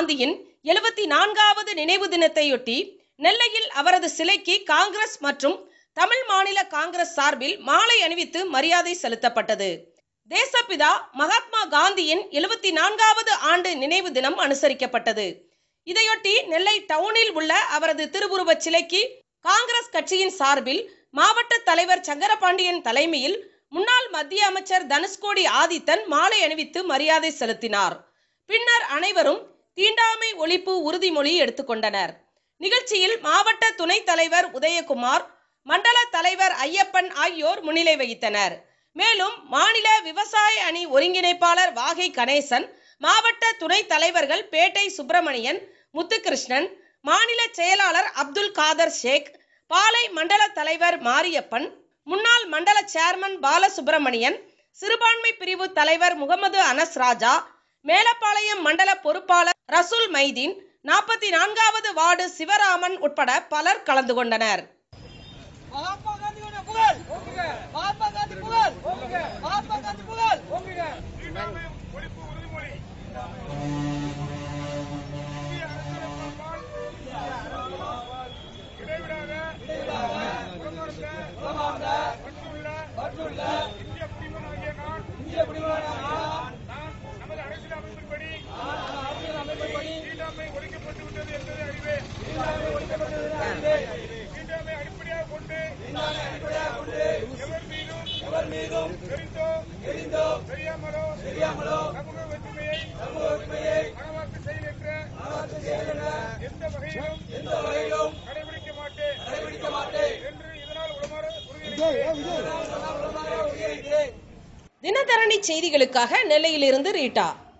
காந்தியின் 74வது நினைவு தினத்தையொட்டி நெல்லையில் அவரது சிலைக்கு காங்கிரஸ் மற்றும் தமிழ் மாநில காங்கிரஸ் சார்பில் மாலை அணிவித்து மரியாதை செலுத்தப்பட்டது. தேசப்பிதா மகாத்மா காந்தியின் 74வது ஆண்டு நினைவு தினம் அனுசரிக்கப்பட்டது. இதையொட்டி நெல்லை டவுனில் உள்ள அவரது திருவுருவச் சிலைக்கு காங்கிரஸ் கட்சியின் சார்பில் மாவட்ட தலைவர் சங்கரபாண்டியன் தலைமையில் முன்னாள் மத்திய அமைச்சர் தனுஷ்கோடி ஆதித்தன் மாலை அணிவித்து மரியாதை செலுத்தினார். பின்னர் அனைவரும் தீண்டாமை ஒழிப்பு உறுதிமொழி எடுத்துக்கொண்டனர். நிகழ்ச்சியில் மாவட்ட துணைத் தலைவர் உதயகுமார், மண்டல தலைவர் ஐயப்பன் ஆகியோர் முன்னிலை வகித்தனர். மேலும் மாநில விவசாய அணி ஒருங்கிணைப்பாளர் வாகை கணேசன், மாவட்ட துணைத் தலைவர்கள் பேட்டை சுப்பிரமணியன், முத்துகிருஷ்ணன், மாநில செயலாளர் அப்துல் காதர் ஷேக், பாலை மண்டல தலைவர் மாரியப்பன், முன்னாள் மண்டல சேர்மன் பாலசுப்பிரமணியன், சிறுபான்மை பிரிவு தலைவர் முகமது அனஸ் ராஜா, மேலப்பாளையம் மண்டல பொறுப்பாளர் ரசூல் மைதீன், 44வது வார்டு சிவராமன் உட்பட பலர் கலந்து கொண்டனர். தினதரணி செய்திகளுக்காக நெல்லையிலிருந்து ரீட்டா.